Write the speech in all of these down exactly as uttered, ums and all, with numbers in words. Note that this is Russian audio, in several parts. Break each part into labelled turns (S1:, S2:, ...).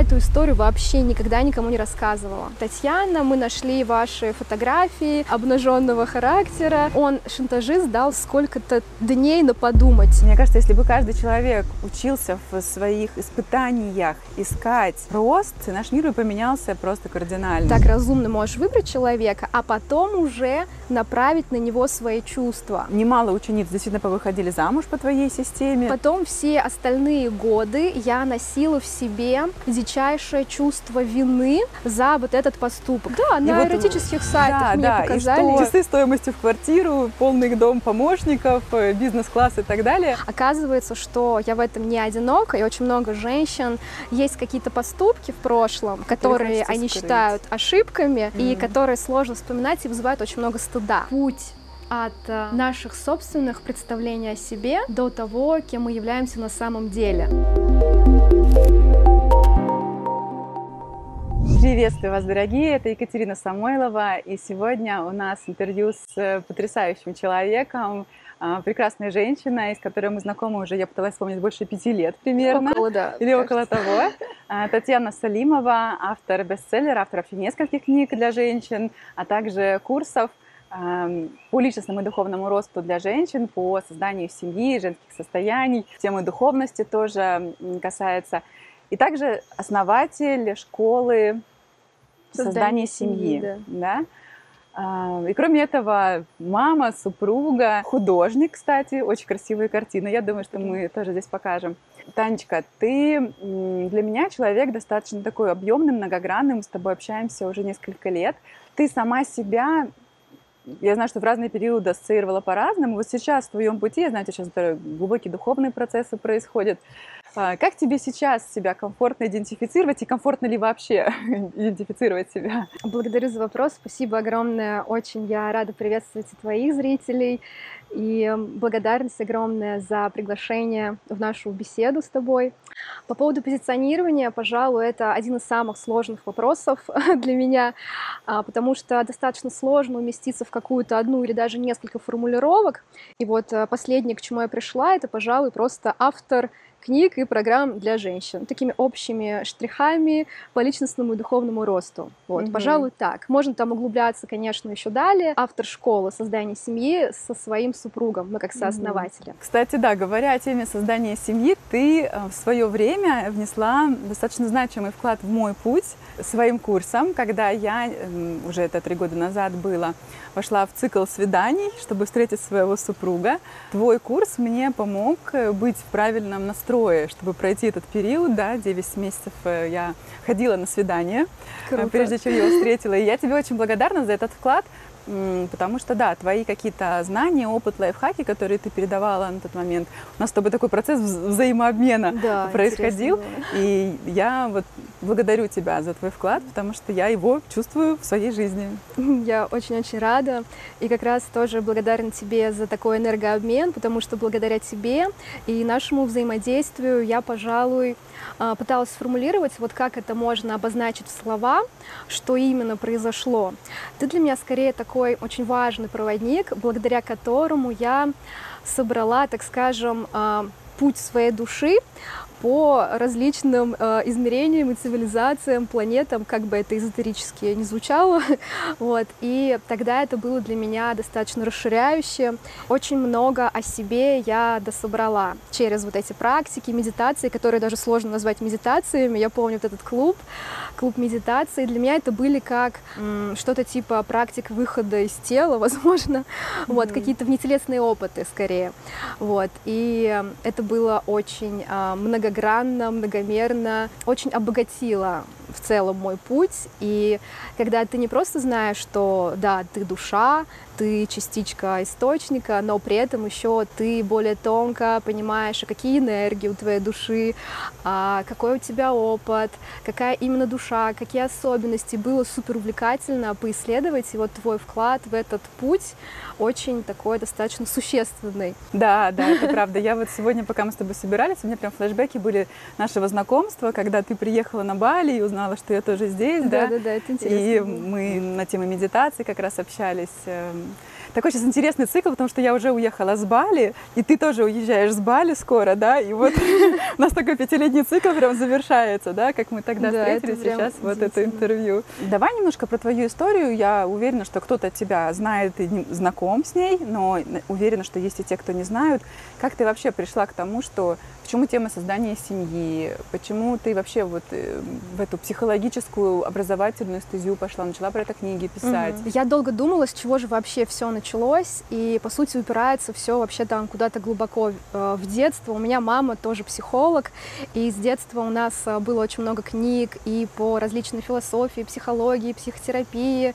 S1: я эту историю вообще никогда никому не рассказывала. Татьяна, мы нашли ваши фотографии обнаженного характера. Он, шантажист, дал сколько-то дней на подумать.
S2: Мне кажется, если бы каждый человек учился в своих испытаниях искать рост, наш мир бы поменялся просто кардинально.
S1: Так разумно можешь выбрать человека, а потом уже направить на него свои чувства.
S2: Немало учениц действительно повыходили замуж по твоей системе.
S1: Потом все остальные годы я носила в себе дичайшее чувство вины за вот этот поступок. Да,
S2: и
S1: на
S2: вот,
S1: эротических сайтах
S2: да,
S1: мне
S2: да,
S1: показали.
S2: И что часы стоимостью в квартиру, полный дом помощников, бизнес-класс и так далее.
S1: Оказывается, что я в этом не одинока, и очень много женщин, есть какие-то поступки в прошлом, которые они
S2: скрыть.
S1: считают ошибками,
S2: Mm.
S1: и которые сложно вспоминать и вызывают очень много стыда. Путь от наших собственных представлений о себе до того, кем мы являемся на самом деле.
S2: Приветствую вас, дорогие! Это Екатерина Самойлова, и сегодня у нас интервью с потрясающим человеком, прекрасной женщиной, с которой мы знакомы уже, я пыталась вспомнить, больше пяти лет примерно.
S1: Около, да,
S2: или
S1: кажется.
S2: около того. Татьяна Салимова, автор бестселлера, автор нескольких книг для женщин, а также курсов по личностному и духовному росту для женщин, по созданию семьи, женских состояний, темы духовности тоже касается. И также основатель школы создания, создания семьи. семьи да. Да? И кроме этого, мама, супруга, художник, кстати, очень красивые картины. Я думаю, что мы тоже здесь покажем. Танечка, ты для меня человек достаточно такой объемный, многогранный. Мы с тобой общаемся уже несколько лет. Ты сама себя... Я знаю, что в разные периоды ассоциировала по-разному. Вот сейчас в твоем пути, я знаю, что сейчас глубокие духовные процессы происходят. Как тебе сейчас себя комфортно идентифицировать и комфортно ли вообще идентифицировать себя?
S1: Благодарю за вопрос. Спасибо огромное. Очень я рада приветствовать и твоих зрителей. И благодарность огромная за приглашение в нашу беседу с тобой. По поводу позиционирования, пожалуй, это один из самых сложных вопросов для меня, потому что достаточно сложно уместиться в какую-то одну или даже несколько формулировок. И вот последнее, к чему я пришла, это, пожалуй, просто автор книг и программ для женщин, такими общими штрихами по личностному и духовному росту. Вот, mm-hmm. пожалуй, так. Можно там углубляться, конечно, еще далее. Автор школы создания семьи со своим супругом, мы как сооснователи.
S2: Mm-hmm. Кстати, да, говоря о теме создания семьи, ты в свое время внесла достаточно значимый вклад в мой путь своим курсом, когда я, уже это три года назад было, вошла в цикл свиданий, чтобы встретить своего супруга. Твой курс мне помог быть в правильном настрое, чтобы пройти этот период, да, девять месяцев я ходила на свидание, Круто. Прежде чем я его встретила. И я тебе очень благодарна за этот вклад, потому что, да, твои какие-то знания, опыт, лайфхаки, которые ты передавала на тот момент, у нас с тобой такой процесс вза- взаимообмена да, происходил. И я вот благодарю тебя за твой вклад, потому что я его чувствую в своей жизни.
S1: Я очень-очень рада. И как раз тоже благодарна тебе за такой энергообмен, потому что благодаря тебе и нашему взаимодействию я, пожалуй, пыталась сформулировать, вот как это можно обозначить в слова, что именно произошло. Ты для меня скорее такой очень важный проводник, благодаря которому я собрала, так скажем, путь своей души по различным э, измерениям и цивилизациям, планетам, как бы это эзотерически не звучало. Вот. И тогда это было для меня достаточно расширяюще. Очень много о себе я дособрала через вот эти практики, медитации, которые даже сложно назвать медитациями. Я помню вот этот клуб, клуб медитации. Для меня это были как м, что-то типа практик выхода из тела, возможно, mm-hmm. вот, какие-то внетелесные опыты скорее. Вот. И это было очень э, много многогранно, многомерно, очень обогатила в целом мой путь. И когда ты не просто знаешь, что да, ты душа, ты частичка источника, но при этом еще ты более тонко понимаешь, а какие энергии у твоей души, а какой у тебя опыт, какая именно душа, какие особенности. Было супер увлекательно поисследовать, и вот твой вклад в этот путь очень такой достаточно существенный.
S2: Да, да, это правда. Я вот сегодня, пока мы с тобой собирались, у меня прям флешбеки были нашего знакомства, когда ты приехала на Бали и узнала, что я тоже здесь, да?
S1: Да, да, да, это интересно.
S2: И мы на тему медитации как раз общались. такой сейчас интересный цикл, потому что я уже уехала с Бали, и ты тоже уезжаешь с Бали скоро, да, и вот у нас такой пятилетний цикл прям завершается, да, как мы тогда встретились, сейчас вот это интервью. Давай немножко про твою историю. Я уверена, что кто-то тебя знает и знаком с ней, но уверена, что есть и те, кто не знают. Как ты вообще пришла к тому, что почему тема создания семьи, почему ты вообще вот в эту психологическую образовательную стезю пошла, начала про это книги писать?
S1: Угу. Я долго думала, с чего же вообще все началось, и по сути упирается все вообще там куда-то глубоко э, в детство. У меня мама тоже психолог, и с детства у нас было очень много книг и по различной философии, психологии, психотерапии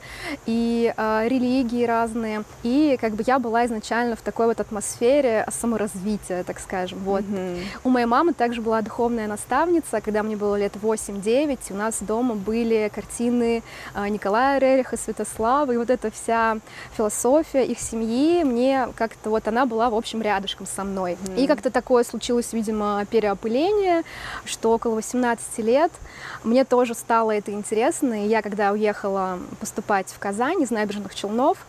S1: и э, религии разные. И как бы я была изначально в такой вот атмосфере саморазвития, так скажем. Вот. Mm-hmm. У моей мамы также была духовная наставница, когда мне было лет восемь-девять, у нас дома были картины э, Николая Рериха, Святослава, и вот эта вся философия их семьи, мне как-то вот она была, в общем, рядышком со мной. Mm-hmm. И как-то такое случилось, видимо, переопыление, что около восемнадцати лет мне тоже стало это интересно, и я, когда уехала поступать в Казань из Набережных Челнов,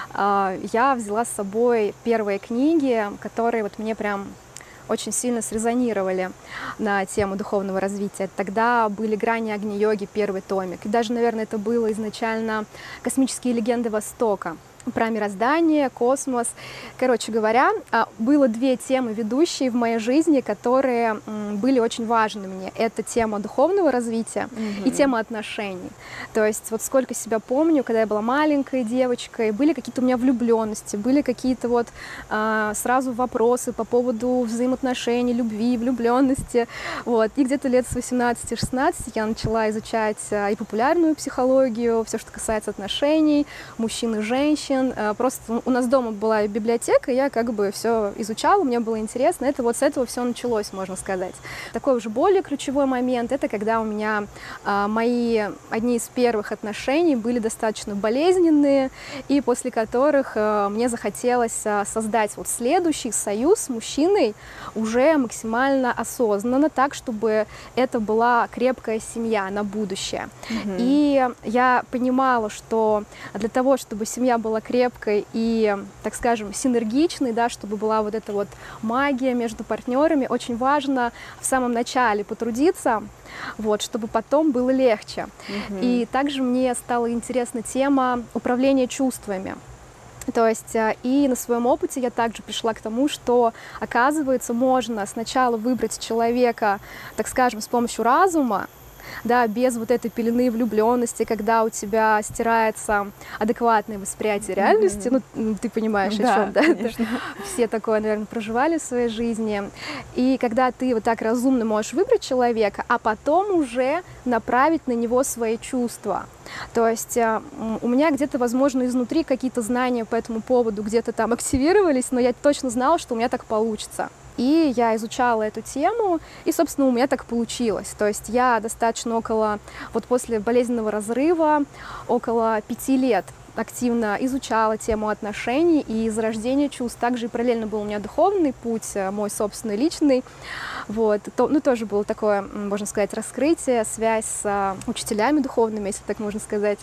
S1: э, я взяла с собой первые книги, которые вот мне прям очень сильно срезонировали на тему духовного развития. Тогда были «Грани Агни-йоги», первый томик. И даже, наверное, это было изначально «Космические легенды Востока», про мироздание, космос. Короче говоря, было две темы ведущие в моей жизни, которые были очень важны мне. Это тема духовного развития mm-hmm. и тема отношений. То есть вот сколько себя помню, когда я была маленькой девочкой, были какие-то у меня влюбленности, были какие-то вот а, сразу вопросы по поводу взаимоотношений, любви, влюбленности. Вот. И где-то лет с восемнадцати-шестнадцати я начала изучать и популярную психологию, все, что касается отношений, мужчин и женщин. Просто у нас дома была библиотека, я как бы все изучала, мне было интересно. Это вот с этого все началось, можно сказать. Такой уже более ключевой момент, это когда у меня а, мои одни из первых отношений были достаточно болезненные, и после которых а, мне захотелось а, создать вот следующий союз с мужчиной уже максимально осознанно, так, чтобы это была крепкая семья на будущее. Mm-hmm. И я понимала, что для того, чтобы семья была крепкой и, так скажем, синергичной, да, чтобы была вот эта вот магия между партнерами, очень важно в самом начале потрудиться, вот, чтобы потом было легче. Mm-hmm. И также мне стала интересна тема управления чувствами. То есть и на своем опыте я также пришла к тому, что, оказывается, можно сначала выбрать человека, так скажем, с помощью разума, да, без вот этой пелены влюбленности, когда у тебя стирается адекватное восприятие реальности, mm-hmm. ну, ты понимаешь, да, о чем, да? Конечно. Все такое, наверное, проживали в своей жизни. И когда ты вот так разумно можешь выбрать человека, а потом уже направить на него свои чувства. То есть у меня где-то, возможно, изнутри какие-то знания по этому поводу где-то там активировались, но я точно знала, что у меня так получится. И я изучала эту тему, и, собственно, у меня так получилось. То есть я достаточно около, вот после болезненного разрыва, около пяти лет активно изучала тему отношений и зарождения чувств. Также и параллельно был у меня духовный путь, мой собственный, личный. Вот. То, ну, тоже было такое, можно сказать, раскрытие, связь с учителями духовными, если так можно сказать.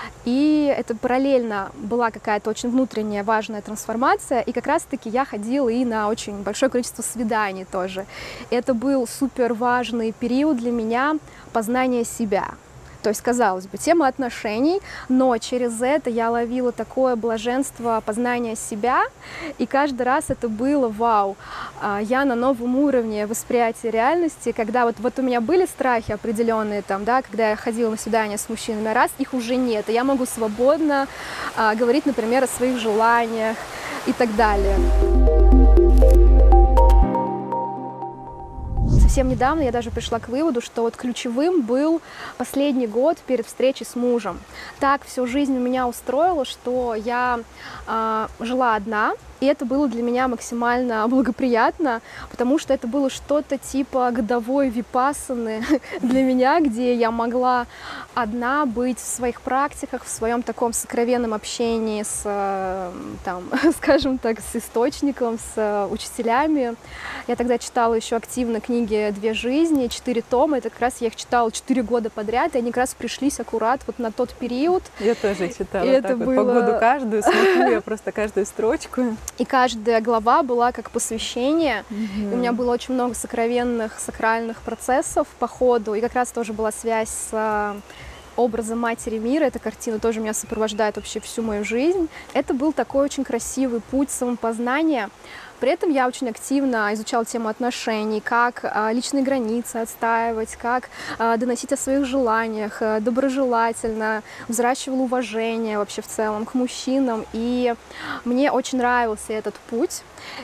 S1: И это параллельно была какая-то очень внутренняя важная трансформация. И как раз-таки я ходила и на очень большое количество свиданий тоже. Это был супер важный период для меня познания себя. То есть, казалось бы, тема отношений, но через это я ловила такое блаженство познания себя, и каждый раз это было вау, я на новом уровне восприятия реальности, когда вот, вот у меня были страхи определенные, там, да, когда я ходила на свидания с мужчинами, раз их уже нет, и я могу свободно а, говорить, например, о своих желаниях и так далее. Совсем недавно я даже пришла к выводу, что вот ключевым был последний год перед встречей с мужем. Так всю жизнь у меня устроило, что я э, жила одна, И это было для меня максимально благоприятно, потому что это было что-то типа годовой випассаны для меня, где я могла одна быть в своих практиках, в своем таком сокровенном общении с, там, скажем так, с источником, с учителями. Я тогда читала еще активно книги «Две жизни», четыре тома, это как раз я их читала четыре года подряд, и они как раз пришлись аккурат вот на тот период.
S2: Я тоже читала
S1: и
S2: так
S1: это
S2: вот
S1: было...
S2: по году каждую, смотрю я просто каждую строчку.
S1: И каждая глава была как посвящение.
S2: Mm-hmm.
S1: У меня было очень много сокровенных, сакральных процессов по ходу. И как раз тоже была связь с образом Матери Мира. Эта картина тоже меня сопровождает вообще всю мою жизнь. Это был такой очень красивый путь самопознания. При этом я очень активно изучала тему отношений, как а, личные границы отстаивать, как а, доносить о своих желаниях, а, доброжелательно, взращивала уважение вообще в целом к мужчинам. И мне очень нравился этот путь.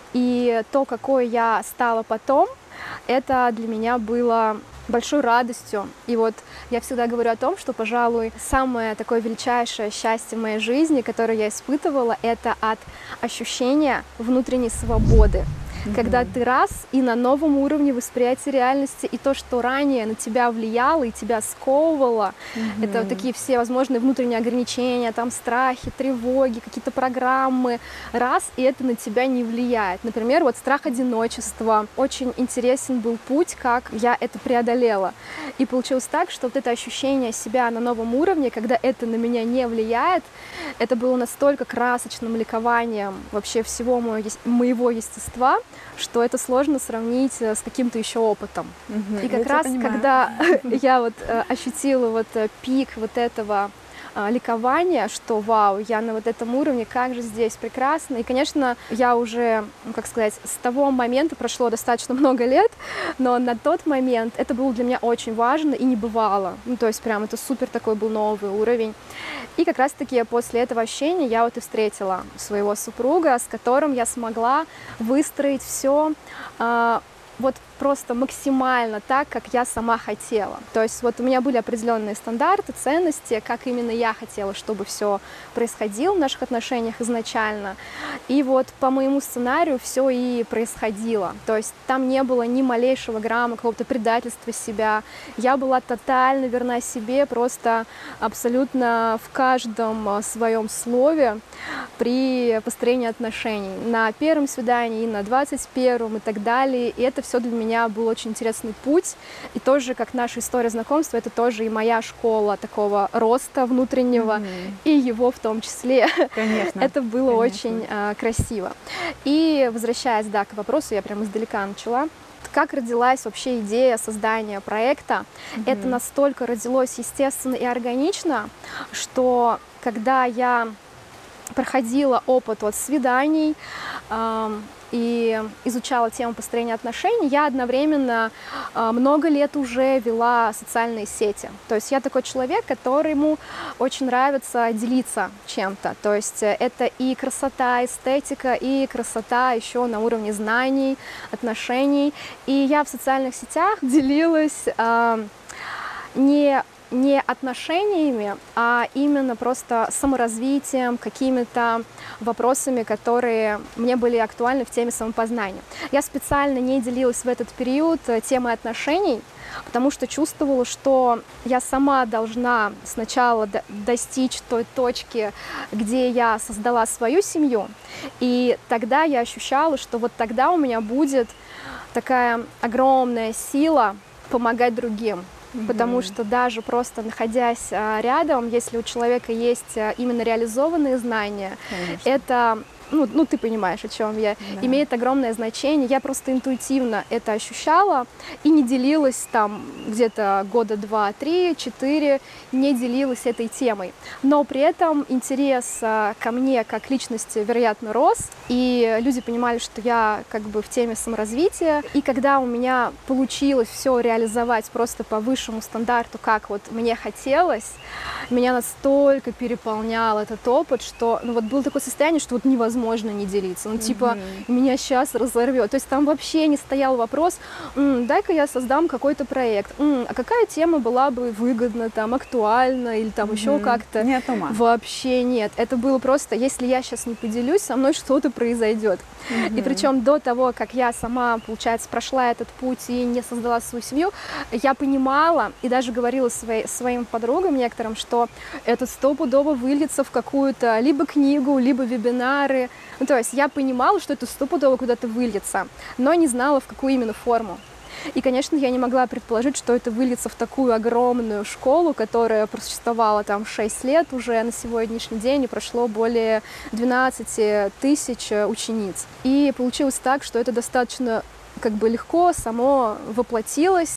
S1: И то, какой я стала потом, это для меня было большой радостью. И вот я всегда говорю о том, что, пожалуй, самое такое величайшее счастье в моей жизни, которое я испытывала, это от ощущения внутренней свободы. Mm-hmm. Когда ты раз и на новом уровне восприятия реальности, и то, что ранее на тебя влияло и тебя сковывало, mm-hmm. это вот такие все возможные внутренние ограничения, там страхи, тревоги, какие-то программы, раз, и это на тебя не влияет. Например, вот страх одиночества. Очень интересен был путь, как я это преодолела. И получилось так, что вот это ощущение себя на новом уровне, когда это на меня не влияет, это было настолько красочным ликованием вообще всего моего естества, что это сложно сравнить с каким-то еще опытом.
S2: Угу,
S1: и как раз, когда я вот ощутила вот пик вот этого ликования, что вау, я на вот этом уровне, как же здесь прекрасно. И, конечно, я уже, ну, как сказать, с того момента прошло достаточно много лет, но на тот момент это было для меня очень важно и не бывало. Ну, то есть прям это супер такой был новый уровень. И как раз-таки после этого ощущения я вот и встретила своего супруга, с которым я смогла выстроить все э, вот просто максимально так, как я сама хотела. То есть вот у меня были определенные стандарты, ценности, как именно я хотела, чтобы все происходило в наших отношениях изначально. И вот по моему сценарию все и происходило. То есть там не было ни малейшего грамма какого-то предательства себя. Я была тотально верна себе, просто абсолютно в каждом своем слове при построении отношений. На первом свидании, и на двадцать первом и так далее. И это все для меня У меня был очень интересный путь, и тоже, как наша история знакомства, это тоже и моя школа такого роста внутреннего, mm-hmm. и его в том числе.
S2: Конечно.
S1: Это было
S2: Конечно.
S1: очень а, красиво. И возвращаясь, да, к вопросу, я прям издалека начала. Как родилась вообще идея создания проекта? Mm-hmm. Это настолько родилось естественно и органично, что когда я проходила опыт от свиданий, эм, и изучала тему построения отношений, я одновременно э, много лет уже вела социальные сети. То есть я такой человек, которому очень нравится делиться чем-то. То есть это и красота, эстетика, и красота еще на уровне знаний, отношений. И я в социальных сетях делилась э, не не отношениями, а именно просто саморазвитием, какими-то вопросами, которые мне были актуальны в теме самопознания. Я специально не делилась в этот период темой отношений, потому что чувствовала, что я сама должна сначала достичь той точки, где я создала свою семью, и тогда я ощущала, что вот тогда у меня будет такая огромная сила помогать другим. Потому что даже просто находясь а, рядом, если у человека есть а, именно реализованные знания, Конечно. это, ну, ну ты понимаешь, о чем я, да. имеет огромное значение. Я просто интуитивно это ощущала и не делилась там где-то года два, три, четыре, не делилась этой темой. Но при этом интерес а, ко мне как личности, вероятно, рос, и люди понимали, что я как бы в теме саморазвития. И когда у меня получилось все реализовать просто по высшему стандарту, как вот мне хотелось, меня настолько переполнял этот опыт, что ну, вот было такое состояние, что вот невозможно невозможно не делиться. Ну, типа, mm-hmm. меня сейчас разорвет. То есть там вообще не стоял вопрос, м, дай-ка я создам какой-то проект. М, а какая тема была бы выгодна, там, актуальна или там mm-hmm. еще как-то?
S2: Нет ума.
S1: Вообще нет. Это было просто, если я сейчас не поделюсь, со мной что-то произойдет. Mm-hmm. И причем до того, как я сама, получается, прошла этот путь и не создала свою семью, я понимала и даже говорила своей, своим подругам некоторым, что это стопудово выльется в какую-то либо книгу, либо вебинары. Ну, то есть я понимала, что это стопудово куда-то выльется, но не знала, в какую именно форму. И, конечно, я не могла предположить, что это выльется в такую огромную школу, которая просуществовала там шесть лет уже на сегодняшний день, и прошло более двенадцати тысяч учениц. И получилось так, что это достаточно как бы легко само воплотилось,